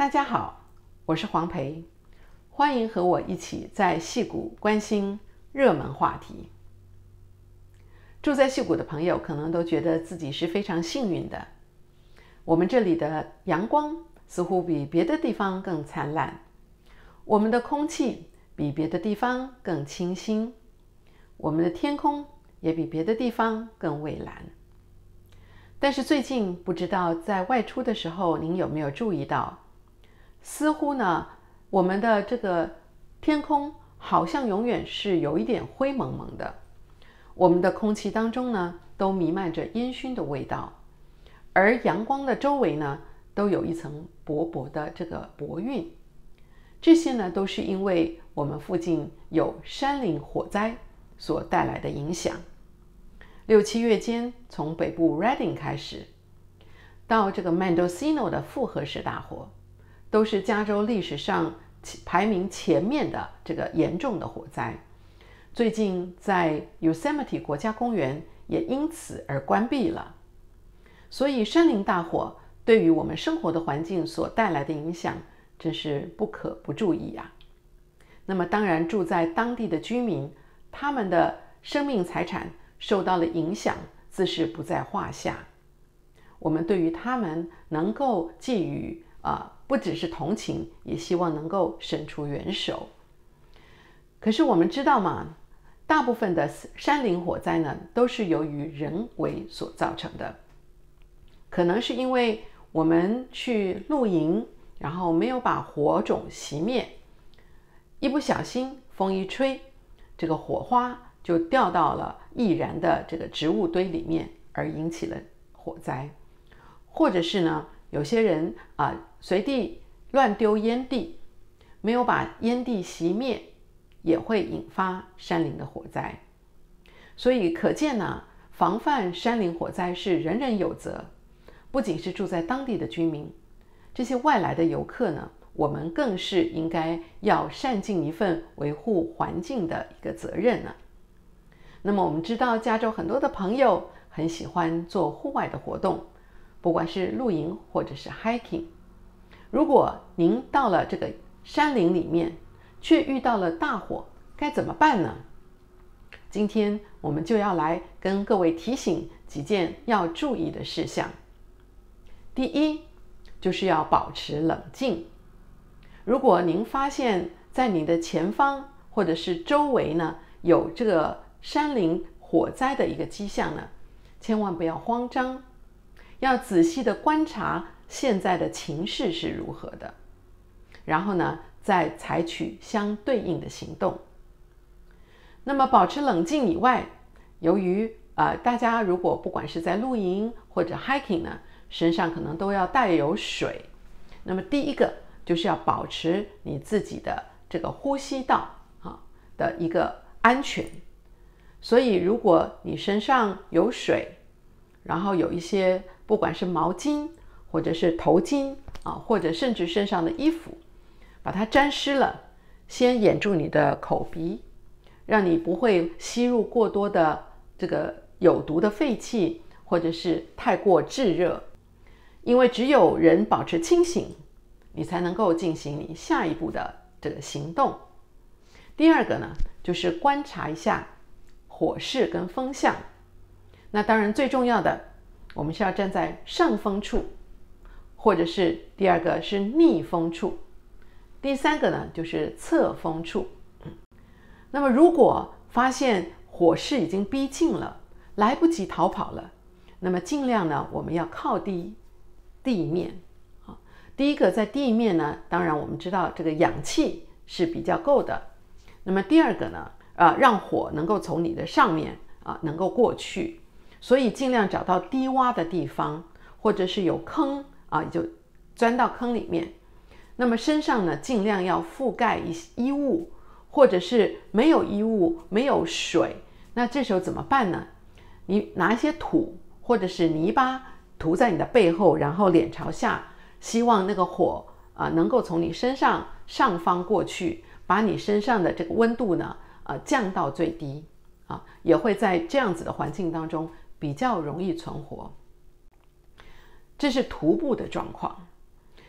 大家好，我是黄培，欢迎和我一起在矽谷关心热门话题。住在矽谷的朋友可能都觉得自己是非常幸运的，我们这里的阳光似乎比别的地方更灿烂，我们的空气比别的地方更清新，我们的天空也比别的地方更蔚蓝。但是最近不知道在外出的时候您有没有注意到，似乎呢我们的这个天空好像永远是有一点灰蒙蒙的，我们的空气当中呢都弥漫着烟熏的味道，而阳光的周围呢都有一层薄薄的这个薄云。这些呢都是因为我们附近有山林火灾所带来的影响。6、7月间，从北部 Redding 开始，到这个 Mendocino 的复合式大火，都是加州历史上排名前面的这个严重的火灾。最近在 Yosemite 国家公园也因此而关闭了。所以山林大火对于我们生活的环境所带来的影响，真是不可不注意啊。那么当然住在当地的居民，他们的生命财产受到了影响，自是不在话下。我们对于他们能够寄予不只是同情，也希望能够伸出援手。可是我们知道嘛，大部分的山林火灾呢，都是由于人为所造成的。可能是因为我们去露营，然后没有把火种熄灭，一不小心风一吹，这个火花就掉到了易燃的这个植物堆里面，而引起了火灾。或者是呢，有些人随地乱丢烟蒂，没有把烟蒂熄灭，也会引发山林的火灾。所以可见呢，防范山林火灾是人人有责，不仅是住在当地的居民，这些外来的游客呢，我们更是应该要善尽一份维护环境的一个责任呢。那么我们知道加州很多的朋友很喜欢做户外的活动，不管是露营或者是 hiking。 如果您到了这个山林里面，却遇到了大火，该怎么办呢？今天我们就要来跟各位提醒几件要注意的事项。第一，就是要保持冷静。如果您发现在你的前方或者是周围呢，有这个山林火灾的一个迹象呢，千万不要慌张，要仔细的观察现在的情势是如何的，然后呢，再采取相对应的行动。那么保持冷静以外，由于大家如果不管是在露营或者 hiking 呢，身上可能都要带有水。那么第一个就是要保持你自己的这个呼吸道的一个安全。所以如果你身上有水，然后有一些不管是毛巾或者是头巾或者甚至身上的衣服，把它沾湿了，先掩住你的口鼻，让你不会吸入过多的这个有毒的废气，或者是太过炙热。因为只有人保持清醒，你才能够进行你下一步的这个行动。第二个呢，就是观察一下火势跟风向。那当然最重要的，我们是要站在上风处，或者是第二个是逆风处，第三个呢就是侧风处。那么如果发现火势已经逼近了，来不及逃跑了，那么尽量呢我们要靠地面。第一个在地面呢，当然我们知道这个氧气是比较够的。那么第二个呢，让火能够从你的上面能够过去，所以尽量找到低洼的地方，或者是有坑你就钻到坑里面。那么身上呢，尽量要覆盖衣物，或者是没有衣物，没有水，那这时候怎么办呢？你拿一些土或者是泥巴涂在你的背后，然后脸朝下，希望那个火能够从你身上上方过去，把你身上的这个温度呢降到最低也会在这样子的环境当中比较容易存活。这是徒步的状况。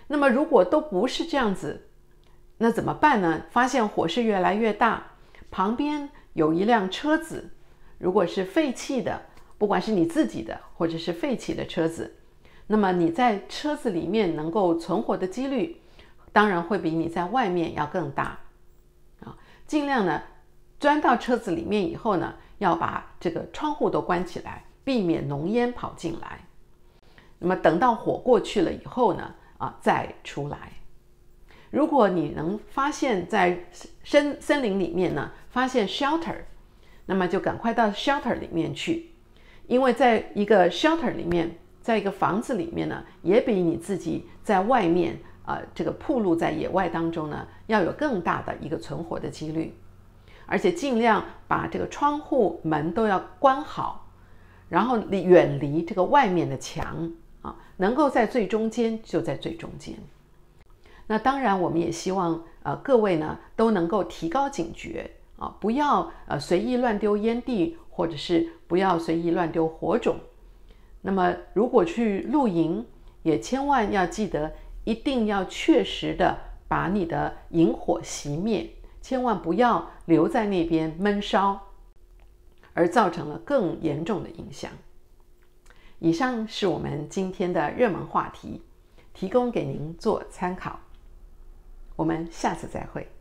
那么如果都不是这样子，那怎么办呢？发现火势越来越大，旁边有一辆车子，如果是废弃的，不管是你自己的或者是废弃的车子，那么你在车子里面能够存活的几率，当然会比你在外面要更大啊。尽量呢，钻到车子里面以后呢，要把这个窗户都关起来，避免浓烟跑进来。那么等到火过去了以后呢，再出来。如果你能发现在森林里面呢，发现 shelter， 那么就赶快到 shelter 里面去，因为在一个 shelter 里面，在一个房子里面呢，也比你自己在外面这个暴露在野外当中呢，要有更大的一个存活的几率。而且尽量把这个窗户门都要关好，然后远离这个外面的墙能够在最中间就在最中间。那当然我们也希望各位呢都能够提高警觉不要随意乱丢烟蒂，或者是不要随意乱丢火种。那么如果去露营，也千万要记得一定要确实的把你的营火熄灭，千万不要留在那边闷烧，而造成了更严重的影响。以上是我们今天的热门话题，提供给您做参考。我们下次再会。